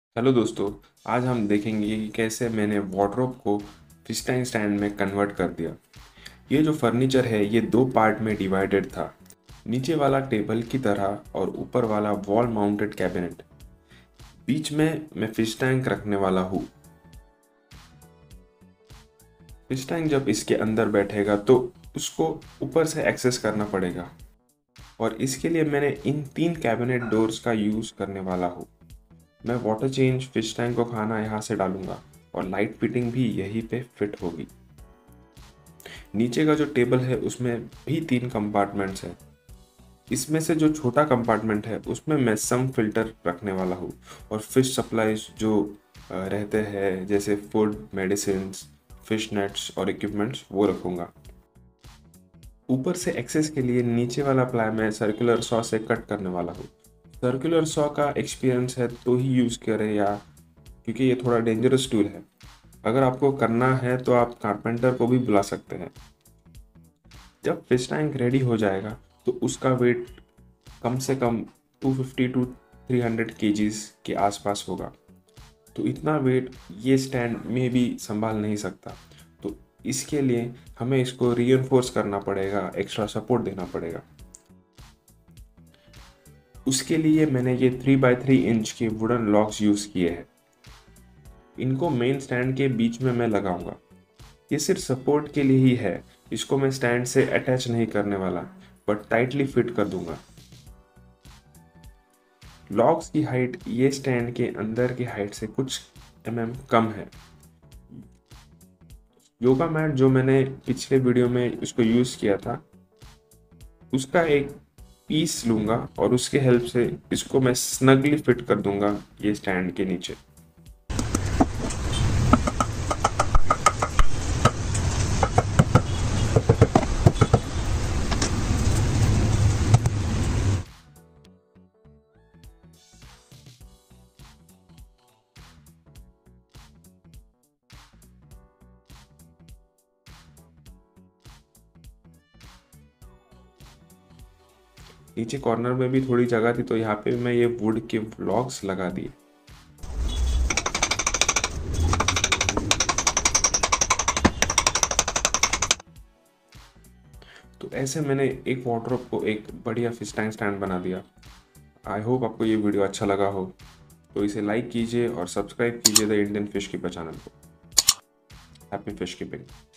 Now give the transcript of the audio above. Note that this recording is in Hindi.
हेलो दोस्तों। आज हम देखेंगे कि कैसे मैंने वार्डरोब को फिश टैंक स्टैंड में कन्वर्ट कर दिया। ये जो फर्नीचर है ये दो पार्ट में डिवाइडेड था। नीचे वाला टेबल की तरह और ऊपर वाला वॉल माउंटेड कैबिनेट। बीच में मैं फिश टैंक रखने वाला हूँ। फिश टैंक जब इसके अंदर बैठेगा तो उसको ऊपर से एक्सेस करना पड़ेगा और इसके लिए मैंने इन तीन कैबिनेट डोर्स का यूज़ करने वाला हूँ। मैं वाटर चेंज फिश टैंक को खाना यहाँ से डालूंगा और लाइट फिटिंग भी यहीं पे फिट होगी। नीचे का जो टेबल है उसमें भी तीन कंपार्टमेंट्स हैं। इसमें से जो छोटा कंपार्टमेंट है उसमें मैं सम फिल्टर रखने वाला हूँ और फिश सप्लाईज जो रहते हैं जैसे फूड, मेडिसिन, फिश नेट्स और इक्विपमेंट्स वो रखूँगा। ऊपर से एक्सेस के लिए नीचे वाला प्लाई मैं सर्कुलर सॉ से कट करने वाला हूँ। सर्कुलर सॉ का एक्सपीरियंस है तो ही यूज़ करें या क्योंकि ये थोड़ा डेंजरस टूल है। अगर आपको करना है तो आप कारपेंटर को भी बुला सकते हैं। जब फिश टैंक रेडी हो जाएगा तो उसका वेट कम से कम 250 टू 300 केजीज के आसपास होगा। तो इतना वेट ये स्टैंड में भी संभाल नहीं सकता। तो इसके लिए हमें इसको रीइंफोर्स करना पड़ेगा, एक्स्ट्रा सपोर्ट देना पड़ेगा। उसके लिए मैंने ये 3x3 इंच के वुडन लॉक्स यूज़ किए हैं। इनको मेन स्टैंड के बीच में मैं लगाऊंगा। ये सिर्फ सपोर्ट के लिए ही है। इसको मैं स्टैंड से अटैच नहीं करने वाला बट टाइटली फिट कर दूंगा। लॉक्स की हाइट ये स्टैंड के अंदर की हाइट से कुछ कम है। योगा मैट जो मैंने पिछले वीडियो में उसको यूज़ किया था उसका एक पीस लूंगा और उसके हेल्प से इसको मैं स्नगली फिट कर दूंगा ये स्टैंड के नीचे। नीचे कॉर्नर में भी थोड़ी जगह थी तो यहाँ पे मैं ये वुड के ब्लॉक्स लगा दिए। तो ऐसे मैंने एक वार्डरोब को एक बढ़िया फिश टैंक स्टैंड बना दिया। आई होप आपको ये वीडियो अच्छा लगा हो। तो इसे लाइक कीजिए और सब्सक्राइब कीजिए the Indian fish keeper channel को। Happy fish keeping.